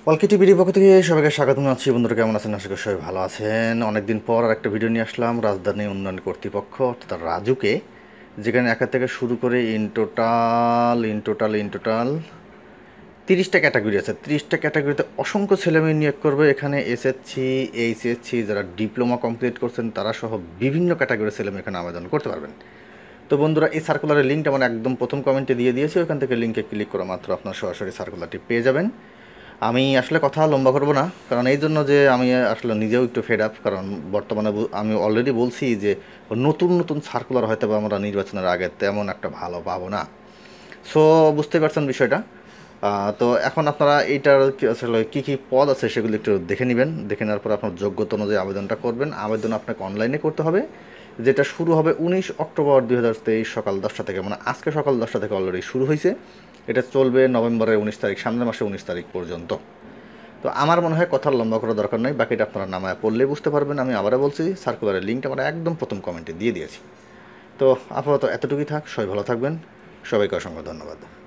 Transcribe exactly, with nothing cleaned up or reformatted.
অলকে টিভির পক্ষ থেকে সবাইকে স্বাগত জানাচ্ছি। বন্ধুরা কেমন আছেন? আশা করি সবাই ভালো আছেন। অনেকদিন পর আর একটা ভিডিও নিয়ে আসলাম রাজধানী উন্নয়ন কর্তৃপক্ষ অর্থাৎ রাজুকে, যেখানে একা থেকে শুরু করে in total in total in total তিরিশটা ক্যাটাগরি আছে। তিরিশটা ক্যাটাগরিতে অসংখ্য ছেলেমেয়ে নিয়োগ করবে। এখানে এসএসসি, এইচএসসি যারা ডিপ্লোমা কমপ্লিট করছেন তারা সহ বিভিন্ন ক্যাটাগরির ছেলেমেয়ে এখানে আবেদন করতে পারবেন। তো বন্ধুরা, এই সার্কুলারের লিঙ্কটা মানে একদম প্রথম কমেন্টে দিয়ে দিয়েছি। ওখান থেকে লিঙ্কে ক্লিক করা মাত্র আপনার সরাসরি সার্কুলারটি পেয়ে যাবেন। আমি আসলে কথা লম্বা করবো না, কারণ এই জন্য যে আমি আসলে নিজেও একটু ফেড আপ, কারণ বর্তমানে আমি অলরেডি বলছি যে নতুন নতুন সার্কুলার হয়তো বা আমরা নির্বাচনের আগে তেমন একটা ভালো পাবো না। সো বুঝতে পারছেন বিষয়টা। তো এখন আপনারা এইটার আসলে কী কী পদ আছে সেগুলো একটু দেখে নেবেন। দেখে নেওয়ার পর আপনার যোগ্যতা অনুযায়ী আবেদনটা করবেন। আবেদন আপনাকে অনলাইনে করতে হবে, যেটা শুরু হবে উনিশ অক্টোবর দুই হাজার তেইশ সকাল দশটা থেকে, মানে আজকে সকাল দশটা থেকে অলরেডি শুরু হয়েছে। এটা চলবে নভেম্বরের উনিশ তারিখ, সামনের মাসে উনিশ তারিখ পর্যন্ত। তো আমার মনে হয় কথা লম্বা করার দরকার নেই, বাকিটা আপনারা নামায় পড়লেই বুঝতে পারবেন। আমি আবারও বলছি, সার্কুলারের লিঙ্কটা আমরা একদম প্রথম কমেন্টে দিয়ে দিয়েছি। তো আপাতত এতটুকুই থাক, সবাই ভালো থাকবেন, সবাইকে অসংখ্য ধন্যবাদ।